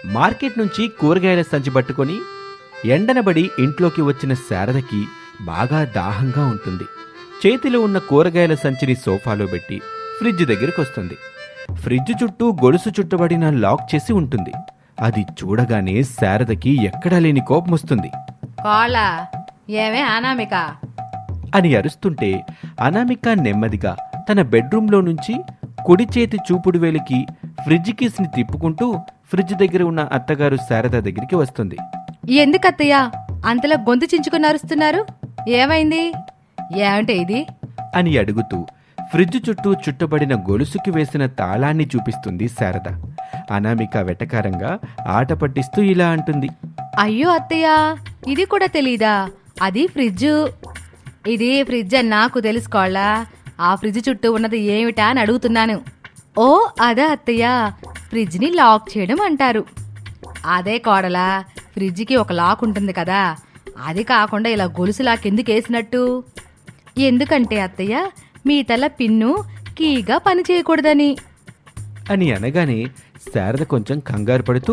Market నుంచి కూరగాయల సంచి పట్టుకొని ఎండనబడి ఇంట్లోకి వచ్చిన శారదకి బాగా దాహంగా ఉంటుంది. చేతిలో ఉన్న కూరగాయల సంచిని సోఫాలో పెట్టి ఫ్రిడ్జ్ దగ్గరికి వస్తుంది. ఫ్రిడ్జ్ చుట్టూ గొలుసు చుట్టబడిన లాక్ చేసి ఉంటుంది. అది చూడగానే శారదకి ఎక్కడా లేని కోపం వస్తుంది. ఏమే అనామిక అని అరుస్తుంటే అనామిక నెమ్మదిగా తన బెడ్రూంలో నుంచి కుడి చేతి చూపుడు వేలికి ఫ్రిడ్జ్ కీస్ని తిప్పుకుంటూ ఫ్రిడ్జ్ దగ్గర ఉన్న అత్తగారు శారద దగ్గరికి వస్తుంది. ఎందుకత్తయ్య అంతలా గొంతు చించుకుని అరుస్తున్నారు? ఏమైంది? ఏమంటే ఇది అని అడుగుతూ ఫ్రిడ్జ్ చుట్టూ చుట్టబడిన గొలుసుకి వేసిన తాళాన్ని చూపిస్తుంది శారద. అనామిక వెటకారంగా ఆట పట్టిస్తూ ఇలా అంటుంది. అయ్యో అత్తయ్య, ఇది కూడా తెలీదా? అది ఫ్రిడ్జ్. ఇది ఫ్రిడ్జ్ అని నాకు తెలుసుకోవాలా? ఆ ఫ్రిడ్జ్ చుట్టూ ఉన్నది ఏమిటా అని అడుగుతున్నాను. ఓ అదే అత్తయ్య, ఫ్రిడ్జ్ని లాక్ చేయడం అంటారు. అదే కోడలా, ఫ్రిడ్జ్కి ఒక లాక్ ఉంటుంది కదా, అది కాకుండా ఇలా గొలుసు లాక్ ఎందుకు వేసినట్టు? ఎందుకంటే అత్తయ్య, మీ తల పిన్ను కీగా పని చేయకూడదని అని అనగానే శారద కొంచెం కంగారు పడుతూ,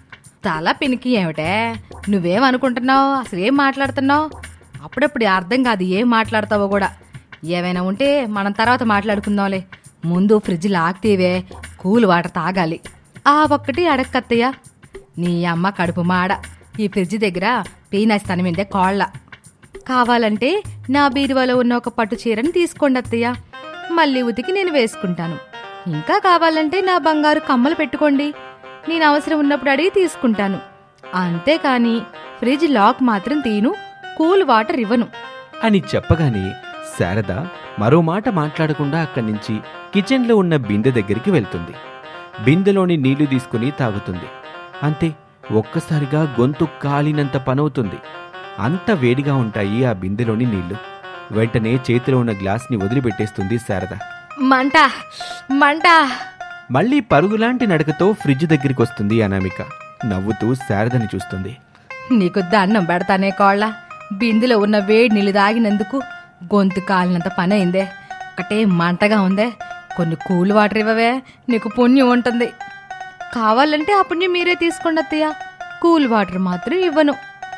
తల పిన్కి ఏమిటే? నువ్వేమనుకుంటున్నావు? అసలు ఏం మాట్లాడుతున్నావు? అప్పుడప్పుడు అర్థం కాదు ఏం మాట్లాడతావో కూడా. ఏమైనా ఉంటే మనం తర్వాత మాట్లాడుకుందాంలే. ముందు ఫ్రిడ్జ్ లాక్ తీవే, కూల్ వాటర్ తాగాలి. ఆ ఒక్కటి అడక్కత్తయ్య. నీ అమ్మ కడుపు మాడ. ఈ ఫ్రిడ్జ్ దగ్గర పీనస్తాను మీదే కోళ్ళ. కావాలంటే నా బీరువాలో ఉన్న ఒక పట్టు చీరని తీసుకోండి అత్తయ్య, మళ్ళీ ఉతికి నేను వేసుకుంటాను. ఇంకా కావాలంటే నా బంగారు కమ్మలు పెట్టుకోండి, నేను అవసరం ఉన్నప్పుడు అడిగి తీసుకుంటాను. అంతేకాని ఫ్రిడ్జ్ లాక్ మాత్రం తీను, కూల్ వాటర్ ఇవ్వను అని చెప్పగానే శారద మరో మాట మాట్లాడకుండా అక్కడి నుంచి కిచెన్లో ఉన్న బిందె దగ్గరికి వెళ్తుంది. బిందెలోని నీళ్లు తీసుకుని తాగుతుంది. అంతే, ఒక్కసారిగా గొంతు కాలినంత పనవుతుంది. అంత వేడిగా ఉంటాయి ఆ బిందెలోని నీళ్లు. వెంటనే చేతిలో ఉన్న గ్లాస్ని వదిలిపెట్టేస్తుంది శారద. మంట మంట. మళ్లీ పరుగులాంటి నడకతో ఫ్రిడ్జ్ దగ్గరికి వస్తుంది అనామిక. నవ్వుతూ శారదని చూస్తుంది. నీకు దండం పెడతానే కోళ్ళ, బిందెలో ఉన్న వేడి నీళ్ళు తాగినందుకు గొంతు కాలినంత పని అయిందే. ఒకటే మంటగా ఉందే. కొన్ని కూల్ వాటర్ ఇవ్వవే, నీకు పుణ్యం ఉంటుంది. కావాలంటే ఆ పుణ్యం మీరే తీసుకోండి అత్తయ్య, కూల్ వాటర్ మాత్రం ఇవ్వను.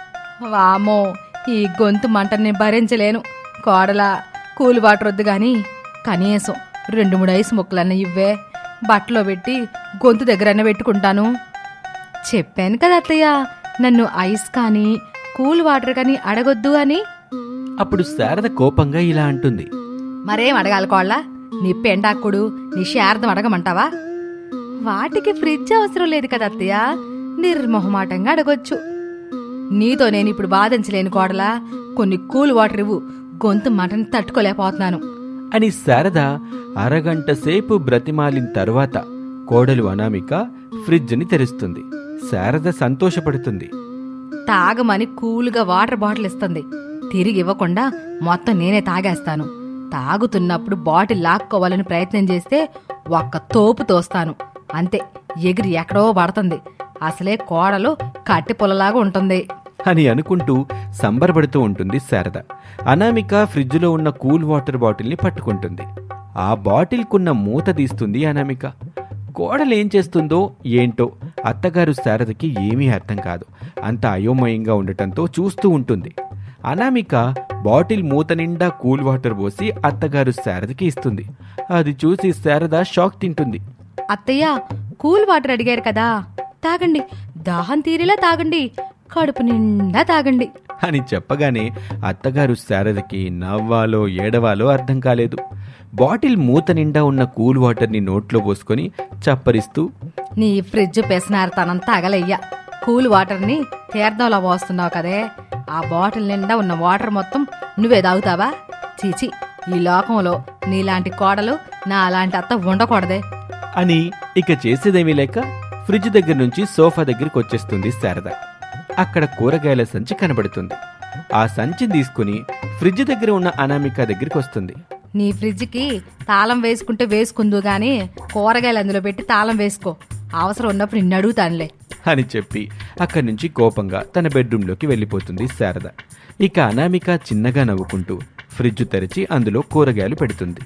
వామో, ఈ గొంతు మంటని భరించలేను కోడలా. కూల్ వాటర్ వద్దు గాని కనీసం 2-3 ఐస్ ముక్కలన్న ఇవ్వే, బట్టలో పెట్టి గొంతు దగ్గరన్న పెట్టుకుంటాను. చెప్పాను కదా అత్తయ్య, నన్ను ఐస్ కానీ కూల్ వాటర్ కానీ అడగొద్దు అని. అప్పుడు శారద కోపంగా ఇలా అంటుంది. మరేం అడగాలి కోళ్ళ? నీ పెండాకుడు, నీ శారదం అడగమంటావా? వాటికి ఫ్రిడ్జ్ అవసరం లేదు కదా అత్తయ్య, నిర్మోహమాటంగా అడగొచ్చు. నీతో నేను ఇప్పుడు బాధించలేను కోడలా. కొన్ని కూల్ వాటర్ ఇవ్వు, గొంతు మంటని తట్టుకోలేకపోతున్నాను అని శారద అరగంట సేపు బ్రతిమాలిన తర్వాత కోడలు అనామిక ఫ్రిడ్జ్ని తెరుస్తుంది. శారద సంతోషపడుతుంది. తాగమని కూల్గా వాటర్ బాటిల్ ఇస్తుంది. తిరిగి ఇవ్వకుండా మొత్తం నేనే తాగేస్తాను. తాగుతున్నప్పుడు బాటిల్ లాక్కోవాలని ప్రయత్నం చేస్తే ఒక్క తోపు తోస్తాను. అంతే, ఎగిరి ఎక్కడో పడుతుంది. అసలే కోడలు కట్టి పొలలాగా ఉంటుంది అని అనుకుంటూ సంబరపడుతూ ఉంటుంది శారద. అనామిక ఫ్రిడ్జ్లో ఉన్న కూల్ వాటర్ బాటిల్ని పట్టుకుంటుంది. ఆ బాటిల్కున్న మూత తీస్తుంది అనామిక. కోడలేం చేస్తుందో ఏంటో అత్తగారు శారదకి ఏమీ అర్థం కాదు. అంత అయోమయంగా ఉండటంతో చూస్తూ ఉంటుంది. అనామిక బాటిల్ మూత నిండా కూల్ వాటర్ పోసి అత్తగారు శారదకి ఇస్తుంది. అది చూసి శారద షాక్ తింటుంది. అత్తయ్య, కూల్ వాటర్ అడిగారు కదా, తాగండి. దాహం తీరేలా తాగండి, కడుపు నిండా తాగండి అని చెప్పగానే అత్తగారు శారదకి నవ్వాలో ఏడవాలో అర్థం కాలేదు. బాటిల్ మూత నిండా ఉన్న కూల్ వాటర్ని నోట్లో పోసుకొని చప్పరిస్తూ, నీ ఫ్రిడ్జ్ పెసనారతనం తాగలయ్యా. కూల్ వాటర్ని తీర్థంలో పోస్తున్నావు కదే, ఆ బాటిల్ నిండా ఉన్న వాటర్ మొత్తం నువ్వే తాగుతావా? చీచి, ఈ లోకంలో నీలాంటి కోడలు నా అలాంటి అత్త ఉండకూడదే అని ఇక చేసేదేమీ లేక ఫ్రిడ్జ్ దగ్గర నుంచి సోఫా దగ్గరికి వచ్చేస్తుంది శారద. అక్కడ కూరగాయల సంచి కనబడుతుంది. ఆ సంచిని తీసుకుని ఫ్రిడ్జ్ దగ్గర ఉన్న అనామిక దగ్గరికి వస్తుంది. నీ ఫ్రిడ్జ్కి తాళం వేసుకుంటే వేసుకుందు గాని కూరగాయలు అందులో పెట్టి తాళం వేసుకో, అవసరం ఉన్నప్పుడు నిన్ను అడుగుతానులే అని చెప్పి అక్కడి నుంచి కోపంగా తన బెడ్రూంలోకి వెళ్ళిపోతుంది శారద. ఇక అనామిక చిన్నగా నవ్వుకుంటూ ఫ్రిడ్జ్ తెరిచి అందులో కూరగాయలు పెడుతుంది.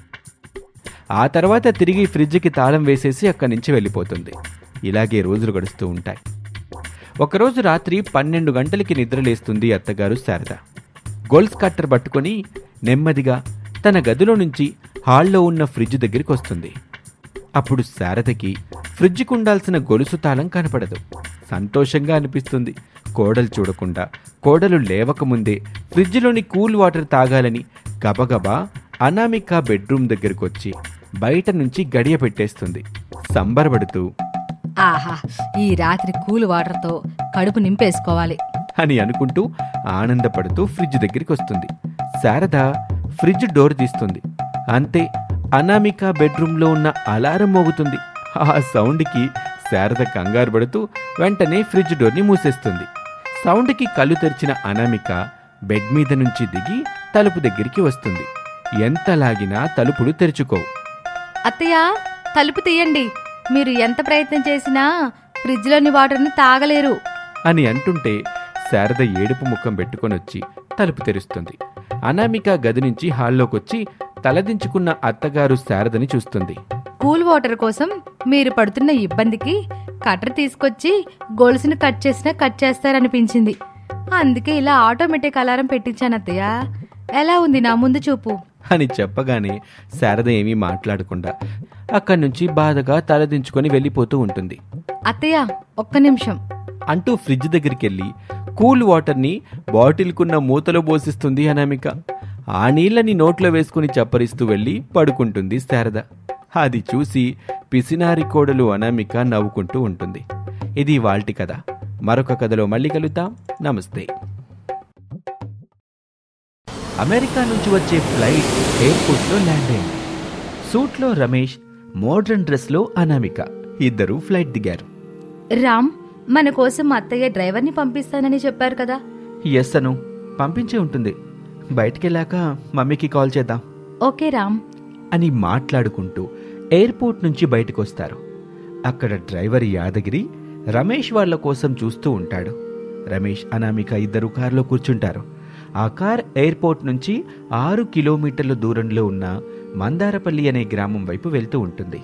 ఆ తర్వాత తిరిగి ఫ్రిడ్జ్కి తాళం వేసేసి అక్కడి నుంచి వెళ్ళిపోతుంది. ఇలాగే రోజులు గడుస్తూ ఉంటాయి. ఒకరోజు రాత్రి 12 గంటలకి నిద్రలేస్తుంది అత్తగారు శారద. గోల్స్ కట్టర్ పట్టుకొని నెమ్మదిగా తన గదిలో నుంచి హాల్లో ఉన్న ఫ్రిడ్జ్ దగ్గరికి వస్తుంది. అప్పుడు శారదకి ఫ్రిడ్జ్కి ఉండాల్సిన గొలుసు తాళం కనపడదు. సంతోషంగా అనిపిస్తుంది. కోడలు చూడకుండా, కోడలు లేవకముందే ఫ్రిడ్జ్లోని కూల్ వాటర్ తాగాలని గబగబా అనామిక బెడ్రూమ్ దగ్గరకు వచ్చి బయట నుంచి గడియ పెట్టేస్తుంది. సంబరపడుతూ ఆహా, ఈ రాత్రి కూల్ వాటర్తో కడుపు నింపేసుకోవాలి అని అనుకుంటూ ఆనందపడుతూ ఫ్రిడ్జ్ దగ్గరికి వస్తుంది. శారద ఫ్రిడ్జ్ డోర్ తీస్తుంది. అంతే, అనామిక బెడ్రూమ్లో ఉన్న అలారం మోగుతుంది. ఆ సౌండ్కి శారద కంగారు పడుతూ వెంటనే ఫ్రిడ్జ్ డోర్ని మూసేస్తుంది. సౌండ్కి కళ్ళు తెరిచిన అనామిక బెడ్ మీద నుంచి దిగి తలుపు దగ్గరికి వస్తుంది. ఎంత లాగినా తలుపులు తెరుచుకోవు. అత్తయ్య, తలుపు తీయండి, మీరు ఎంత ప్రయత్నం చేసినా ఫ్రిడ్జ్లోని వాటర్ని తాగలేరు అని అంటుంటే శారద ఏడుపు ముఖం పెట్టుకొనొచ్చి తలుపు తెరుస్తుంది. అనామిక గది నుంచి హాల్లోకొచ్చి తలదించుకున్న అత్తగారు శారదని చూస్తుంది. కూల్ వాటర్ కోసం మీరు పడుతున్న ఇబ్బందికి కట్టర్ తీసుకొచ్చి గొలుసును కట్ చేసినా కట్ చేస్తారనిపించింది. అందుకే ఇలా ఆటోమేటిక్ అలారం పెట్టించాను అత్తయ్య. ఎలా ఉంది నా ముందు చూపు అని చెప్పగానే శారద ఏమీ మాట్లాడకుండా అక్కడి నుంచి బాధగా తలదించుకొని వెళ్ళిపోతూ ఉంటుంది. అత్తయ్య, ఒక్క నిమిషం అంటూ ఫ్రిడ్జ్ దగ్గరికెళ్ళి కూల్ వాటర్ని బాటిల్కున్న మూతలో పోసిస్తుంది అనామిక. ఆ నీళ్ళని నోట్లో వేసుకుని చప్పరిస్తూ వెళ్ళి పడుకుంటుంది శారద. అది చూసి పిసినారి కోడలు అనామిక నవ్వుకుంటూ ఉంటుంది. ఇది వాల్టి కథ. మరొక కథలో మళ్ళీ కలుద్దాం. నమస్తే. అమెరికా నుంచి వచ్చే ఫ్లైట్ ఎయిర్పోర్ట్లో ల్యాండ్ అయింది. సూట్లో రమేష్, మోడ్రన్ డ్రెస్లో అనామిక ఇద్దరూ ఫ్లైట్ దిగారు. రామ్, మన కోసం అత్తయ్య డ్రైవర్ని పంపిస్తానని చెప్పారు కదా. ఎస్ అను, పంపించే ఉంటుంది. బయటికెళ్ళాక మమ్మీకి కాల్ చేద్దాం. ఓకే రామ్ అని మాట్లాడుకుంటూ ఎయిర్పోర్ట్ నుంచి బయటకొస్తారు. అక్కడ డ్రైవర్ యాదగిరి రమేష్ వాళ్ల కోసం చూస్తూ ఉంటాడు. రమేష్, అనామిక ఇద్దరు కారులో కూర్చుంటారు. ఆ కార్ ఎయిర్పోర్ట్ నుంచి 6 కిలోమీటర్ల దూరంలో ఉన్న మందారపల్లి అనే గ్రామం వైపు వెళ్తూ ఉంటుంది.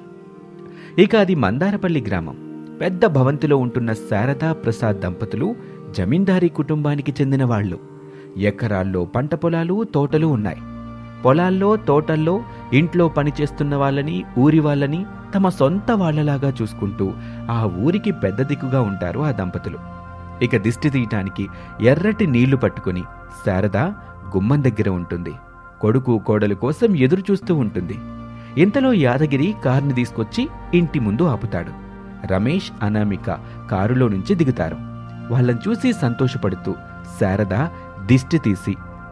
ఇక అది మందారపల్లి గ్రామం. పెద్ద భవంతిలో ఉంటున్న శారదా ప్రసాద్ దంపతులు జమీందారీ కుటుంబానికి చెందిన వాళ్ళు. ఎకరాల్లో పంట పొలాలు, తోటలు ఉన్నాయి. పొలాల్లో, తోటల్లో ఇంట్లో పనిచేస్తున్న వాళ్ళని, ఊరి వాళ్ళని తమ సొంత వాళ్లలాగా చూసుకుంటూ ఆ ఊరికి పెద్ద దిక్కుగా ఉంటారు ఆ దంపతులు. ఇక దిష్టి తీయటానికి ఎర్రటి నీళ్లు పట్టుకుని శారద గుమ్మం దగ్గర ఉంటుంది. కొడుకు, కోడలు కోసం ఎదురు చూస్తూ ఉంటుంది. ఇంతలో యాదగిరి కారుని తీసుకొచ్చి ఇంటి ముందు ఆపుతాడు. రమేష్, అనామిక కారులో నుంచి దిగుతారు. వాళ్ళని చూసి సంతోషపడుతూ శారద దిష్టి తీసి,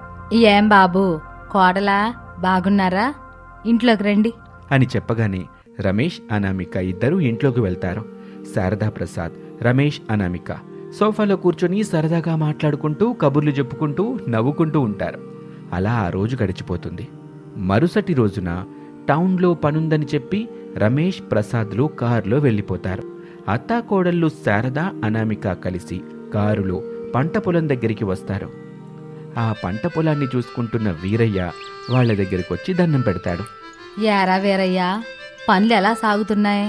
ఏం బాబు, కోడలా, బాగున్నారా? ఇంట్లోకి రండి అని చెప్పగానే రమేష్, అనామిక ఇద్దరూ ఇంట్లోకి వెళ్తారు. శారదా ప్రసాద్, రమేష్, అనామిక సోఫాలో కూర్చొని సరదాగా మాట్లాడుకుంటూ, కబుర్లు చెప్పుకుంటూ, నవ్వుకుంటూ ఉంటారు. అలా ఆ రోజు గడిచిపోతుంది. మరుసటి రోజున టౌన్లో పనుందని చెప్పి రమేష్, ప్రసాద్లు కారులో వెళ్ళిపోతారు. అత్తాకోడళ్ళు శారద, అనామిక కలిసి కారులో పంట పొలం దగ్గరికి వస్తారు. ఆ పంట పొలాన్ని చూసుకుంటున్న వీరయ్య వాళ్ళ దగ్గరికి వచ్చి దండం పెడతాడు. యారా వీరయ్యా, పనులు ఎలా సాగుతున్నాయి?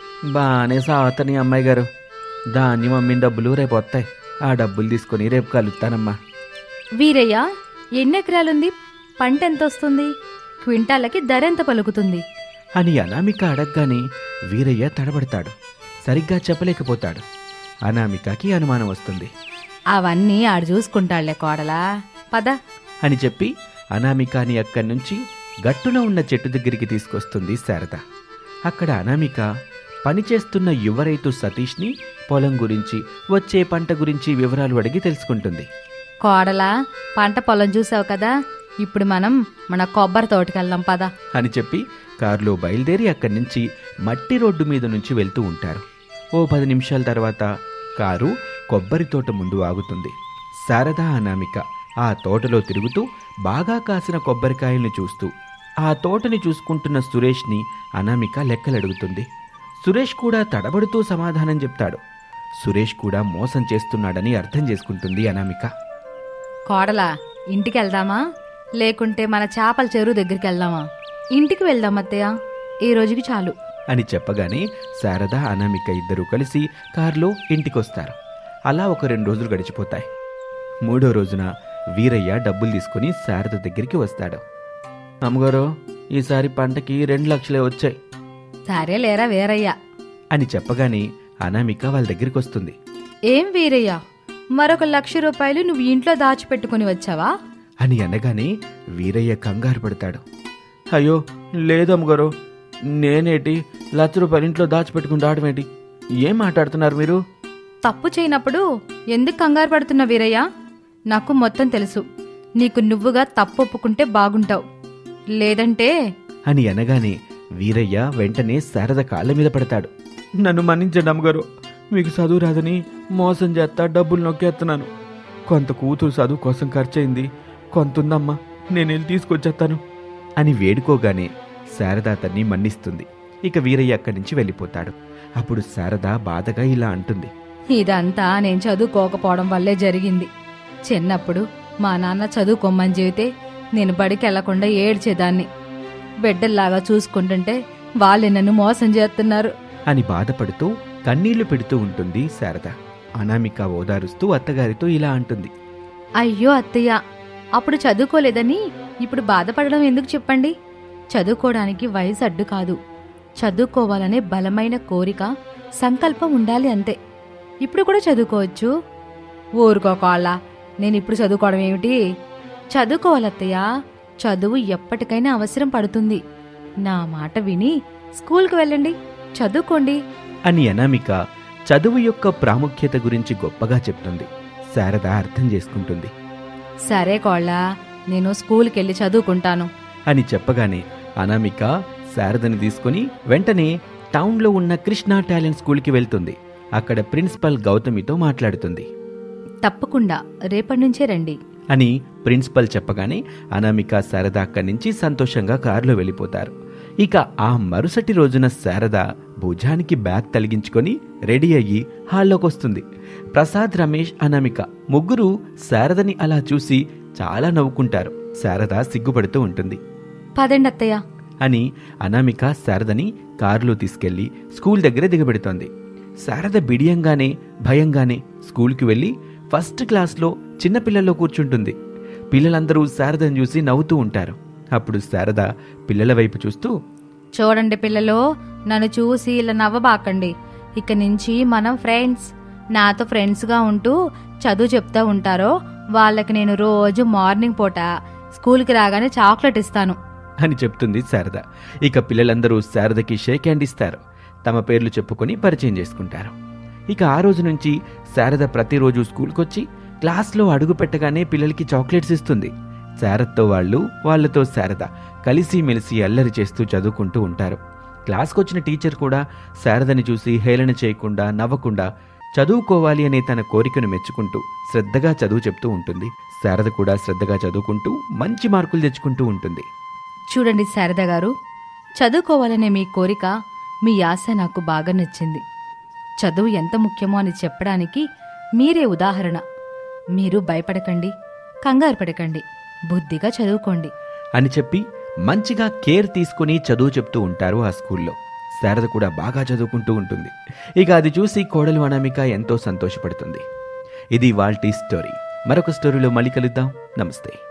బానే సాగుతాని అమ్మాయి గారు. ధాన్యం అమ్మిన డబ్బులు రేపు వస్తాయి. ఆ డబ్బులు తీసుకుని రేపు కలుస్తానమ్మా. వీరయ్య, ఎన్ని ఎకరాలుంది? పంట ఎంత వస్తుంది? క్వింటాలకి ధర ఎంత పలుకుతుంది? అని అనామిక అడగగానే వీరయ్య తడబడతాడు. సరిగ్గా చెప్పలేకపోతాడు. అనామికకి అనుమానం వస్తుంది. అవన్నీ ఆడు చూసుకుంటాళ్లే కోడలా, పద అని చెప్పి అనామికని అక్కడి నుంచి గట్టున ఉన్న చెట్టు దగ్గరికి తీసుకొస్తుంది శారద. అక్కడ అనామిక పనిచేస్తున్న యువ రైతు సతీష్ని పొలం గురించి, వచ్చే పంట గురించి వివరాలు అడిగి తెలుసుకుంటుంది. కోడలా, పంట పొలం చూసావు కదా, ఇప్పుడు మనం మన కొబ్బరి తోటకెళ్దాం పద అని చెప్పి కారులో బయలుదేరి అక్కడి నుంచి మట్టి రోడ్డు మీద నుంచి వెళ్తూ ఉంటారు. ఓ 10 నిమిషాల తర్వాత కారు కొబ్బరి తోట ముందు ఆగుతుంది. శారద, అనామిక ఆ తోటలో తిరుగుతూ బాగా కాసిన కొబ్బరికాయల్ని చూస్తూ ఆ తోటని చూసుకుంటున్న సురేష్ని అనామిక లెక్కలడుగుతుంది. సురేష్ కూడా తడబడుతూ సమాధానం చెప్తాడు. సురేష్ కూడా మోసం చేస్తున్నాడని అర్థం చేసుకుంటుంది అనామిక. కోడలా, ఇంటికి వెళ్దామా లేకుంటే మన చేపల చెరువు దగ్గరికి వెళ్దామా? ఇంటికి వెళ్దాం అత్తయ్య, ఈ రోజుకి చాలు అని చెప్పగానే శారద, అనామిక ఇద్దరూ కలిసి కారులో ఇంటికొస్తారు. అలా ఒక 2 రోజులు గడిచిపోతాయి. 3వ రోజున వీరయ్య డబ్బులు తీసుకుని శారద దగ్గరికి వస్తాడు. అమ్మగారు, ఈసారి పంటకి 2 లక్షలే వచ్చాయి సరే లేరా వీరయ్య అని చెప్పగానే అనామిక వాళ్ళ దగ్గరికి వస్తుంది. ఏం వీరయ్య, మరొక 1,00,000 రూపాయలు నువ్వు ఇంట్లో దాచిపెట్టుకుని వచ్చావా అని అనగానే వీరయ్య కంగారు పడతాడు. అయ్యో లేదమ్మగారు, నేనేటి 1,00,000 రూపాయలు ఇంట్లో దాచిపెట్టుకుని రావడమేంటి? ఏం మాట్లాడుతున్నారు మీరు? తప్పు చేయనప్పుడు ఎందుకు కంగారు పడుతున్నా వీరయ్య? నాకు మొత్తం తెలుసు. నీకు నువ్వుగా తప్పు ఒప్పుకుంటే బాగుంటావు, లేదంటే అని అనగానే వీరయ్య వెంటనే శారద కాళ్ళ మీద పడతాడు. నన్ను మన్నించండి అమ్మగారు, మీకు చదువు రాదని మోసం చేస్తా డబ్బులు నొక్కేస్తున్నాను. కొంత కూతురు చదువు కోసం ఖర్చయింది, కొంతుందమ్మా, నేను వెళ్ళి తీసుకొచ్చేస్తాను అని వేడుకోగానే శారద అతన్ని మన్నిస్తుంది. ఇక వీరయ్య అక్కడి నుంచి వెళ్ళిపోతాడు. అప్పుడు శారద బాధగా ఇలా అంటుంది. ఇదంతా నేను చదువుకోకపోవడం వల్లే జరిగింది. చిన్నప్పుడు మా నాన్న చదువుకోమని చెబితే నేను బడికి వెళ్లకుండా ఏడ్చేదాన్ని. బిడ్డల్లాగా చూసుకుంటుంటే వాళ్ళే నన్ను మోసం చేస్తున్నారు అని బాధపడుతూ కన్నీళ్లు పెడుతూ ఉంటుంది శారద. అనామిక ఓదారుస్తూ అత్తగారితో ఇలా అంటుంది. అయ్యో అత్తయ్య, అప్పుడు చదువుకోలేదని ఇప్పుడు బాధపడడం ఎందుకు చెప్పండి? చదువుకోవడానికి వయసు అడ్డు కాదు. చదువుకోవాలనే బలమైన కోరిక, సంకల్పం ఉండాలి అంతే. ఇప్పుడు కూడా చదువుకోవచ్చు. ఊరుకోకాళ్ళ, నేను ఇప్పుడు చదువుకోవడం ఏమిటి? చదువుకోవాలత్తయ్య, చదువు ఎప్పటికైనా అవసరం పడుతుంది. నా మాట విని స్కూల్కి వెళ్ళండి, చదువుకోండి అని అనామిక చదువు యొక్క ప్రాముఖ్యత గురించి గొప్పగా చెప్తుంది. శారద అర్థం చేసుకుంటుంది. సరే కోళ్ళ, నేను స్కూల్కి వెళ్ళి చదువుకుంటాను అని చెప్పగానే అనామిక శారదని తీసుకుని వెంటనే టౌన్లో ఉన్న కృష్ణా టాలెంట్ స్కూల్కి వెళ్తుంది. అక్కడ ప్రిన్సిపల్ గౌతమితో మాట్లాడుతుంది. తప్పకుండా రేపటి నుంచే రండి అని ప్రిన్సిపల్ చెప్పగానే అనామిక శారద అక్కడి నుంచి సంతోషంగా కారులో వెళ్ళిపోతారు. ఇక ఆ మరుసటి రోజున శారద భుజానికి బ్యాగ్ తలిగించుకొని రెడీ అయ్యి హాల్లోకి వస్తుంది. ప్రసాద్, రమేష్, అనామిక ముగ్గురు శారదని అలా చూసి చాలా నవ్వుకుంటారు. శారద సిగ్గుపడుతూ ఉంటుంది. పదండి అత్తయ్య అని అనామిక శారదని కారులో తీసుకెళ్లి స్కూల్ దగ్గర దిగబెడుతోంది. శారద బిడియంగానే భయంగానే స్కూల్కి వెళ్ళి ఫస్ట్ క్లాస్లో చిన్నపిల్లల్లో కూర్చుంటుంది. పిల్లలందరూ శారదని చూసి నవ్వుతూ ఉంటారు. అప్పుడు శారద పిల్లల వైపు చూస్తూ, చూడండి పిల్లలు, నన్ను చూసి ఇలా నవ్వబాకండి. ఇక నుంచి మనం ఫ్రెండ్స్. నాతో ఫ్రెండ్స్గా ఉంటూ చదువు చెప్తా ఉంటారో వాళ్ళకి నేను రోజు మార్నింగ్ పూట స్కూల్కి రాగానే చాక్లెట్ ఇస్తాను అని చెప్తుంది శారద. ఇక పిల్లలందరూ శారదకి షేక్ హ్యాండ్ ఇస్తారు. తమ పేర్లు చెప్పుకొని పరిచయం చేసుకుంటారు. ఇక ఆ రోజు నుంచి శారద ప్రతిరోజు స్కూల్కొచ్చి క్లాస్లో అడుగు పెట్టగానే పిల్లలకి చాక్లెట్స్ ఇస్తుంది. శారదతో వాళ్లతో శారద కలిసిమెలిసి అల్లరి చేస్తూ చదువుకుంటూ ఉంటారు. క్లాస్కొచ్చిన టీచర్ కూడా శారదని చూసి హేళన చేయకుండా నవ్వకుండా చదువుకోవాలి అనే తన కోరికను మెచ్చుకుంటూ శ్రద్ధగా చదువు చెప్తూ ఉంటుంది. శారద కూడా శ్రద్ధగా చదువుకుంటూ మంచి మార్కులు తెచ్చుకుంటూ ఉంటుంది. చూడండి శారద గారు, చదువుకోవాలనే మీ కోరిక, మీ ఆశ నాకు బాగా నచ్చింది. చదువు ఎంత ముఖ్యమో అని చెప్పడానికి మీరే ఉదాహరణ. మీరు భయపడకండి, కంగారు పడకండి, బుద్ధిగా చదువుకోండి అని చెప్పి మంచిగా కేర్ తీసుకుని చదువు చెప్తూ ఉంటారు ఆ స్కూల్లో. శారద కూడా బాగా చదువుకుంటూ ఉంటుంది. ఇక అది చూసి కోడలు అనామిక ఎంతో సంతోషపడుతుంది. ఇది ఇవాల్టి స్టోరీ. మరొక స్టోరీలో మళ్ళీ కలుద్దాం. నమస్తే.